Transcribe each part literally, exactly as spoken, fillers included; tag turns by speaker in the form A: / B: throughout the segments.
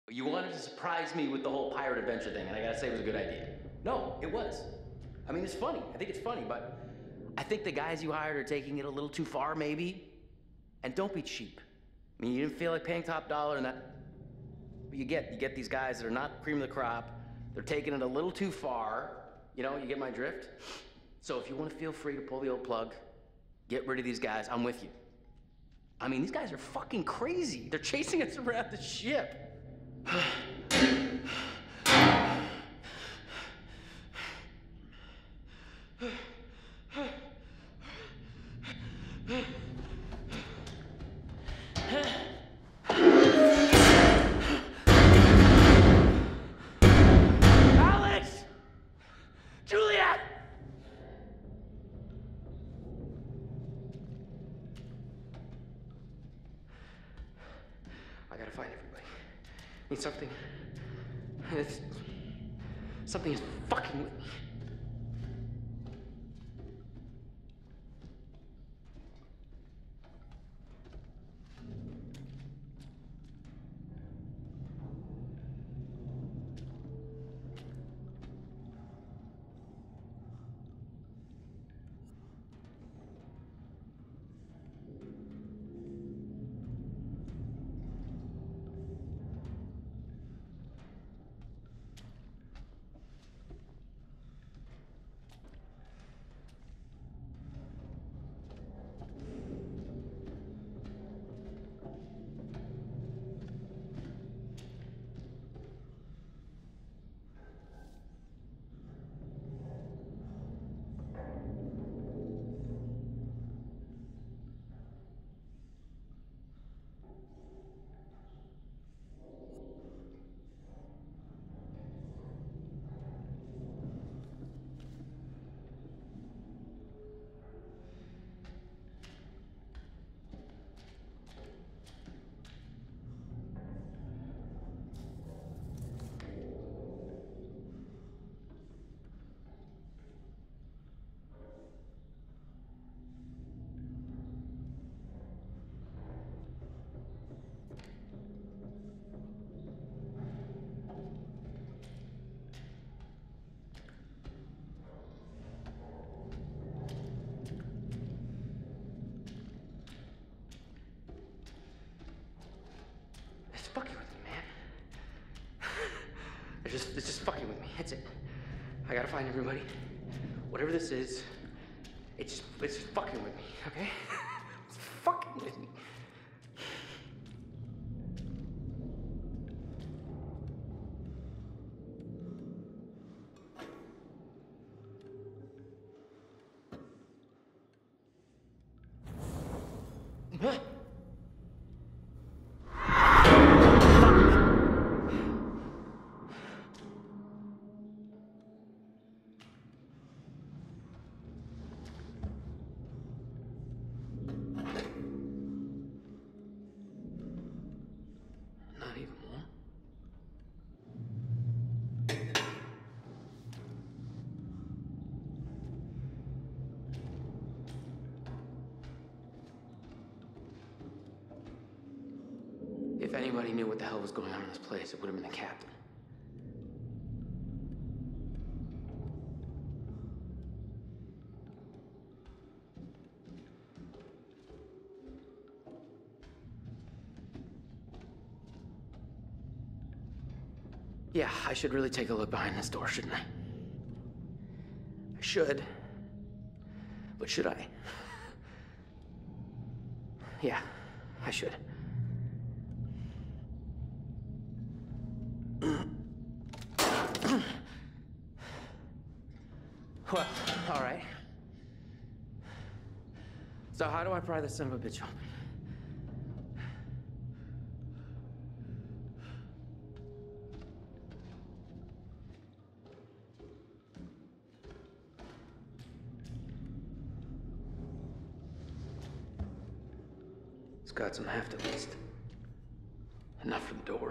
A: You wanted to surprise me with the whole pirate adventure thing, and I gotta say it was a good idea. No, it was. I mean, it's funny. I think it's funny, but I think the guys you hired are taking it a little too far, maybe. And don't be cheap. I mean, you didn't feel like paying top dollar and that. But you get, you get these guys that are not cream of the crop. They're taking it a little too far. You know, you get my drift? So if you want to feel free to pull the old plug, get rid of these guys, I'm with you. I mean, these guys are fucking crazy. They're chasing us around the ship. Alex! Juliet! I gotta find everybody. I need something. It's, something is fucking with me. It's just, it's just fucking with me. That's it. I gotta find everybody. Whatever this is, it's just, it's just fucking with me, okay? It's fucking with me. Huh? If anybody knew what the hell was going on in this place, it would have been the captain. Yeah, I should really take a look behind this door, shouldn't I? I should. But should I? Yeah, I should. Well, all right. So how do I pry this son of a bitch open? It's got some heft at least. Enough for the door.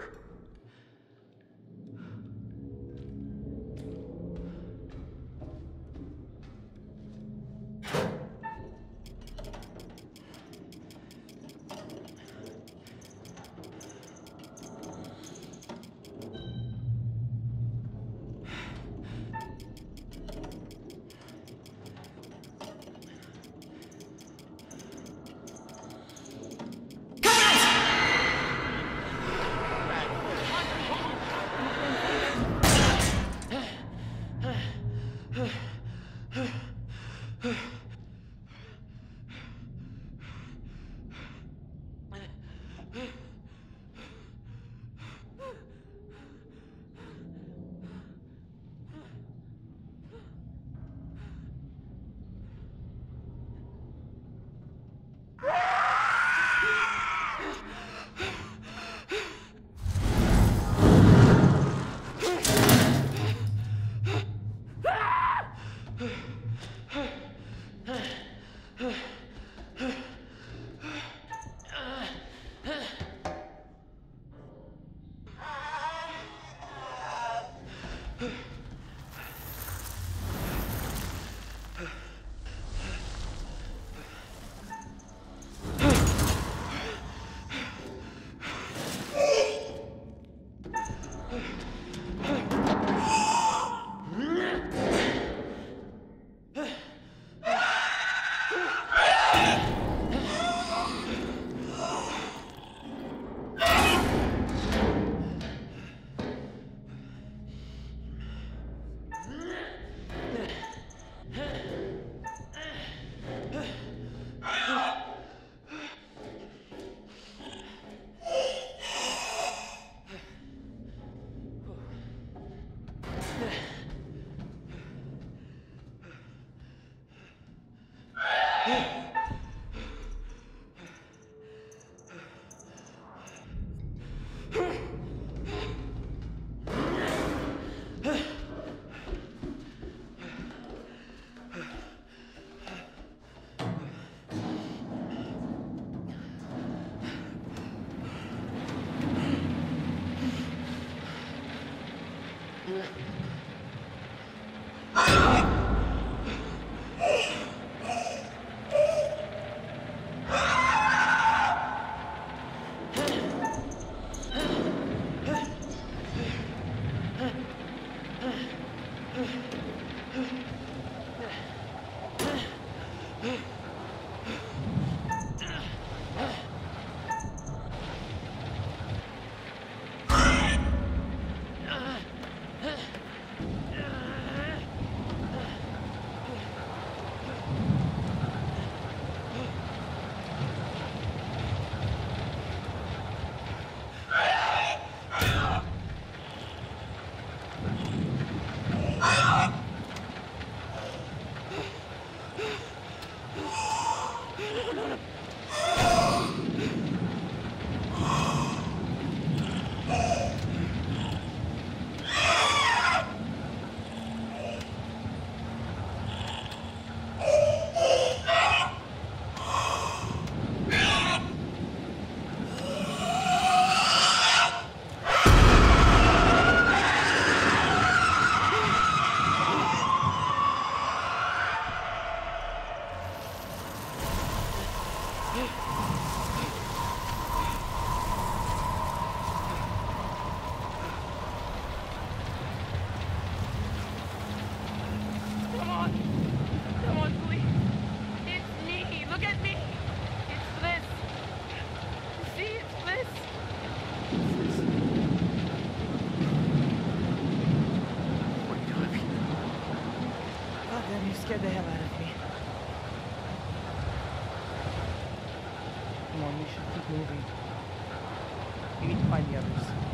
B: Come on. Come on, please. It's me. Look at me. It's Bliss. See, it's Bliss.
A: What are you doing up here?
B: God damn, you scared the hell out of me. Come on, we should keep moving. We need to find the others.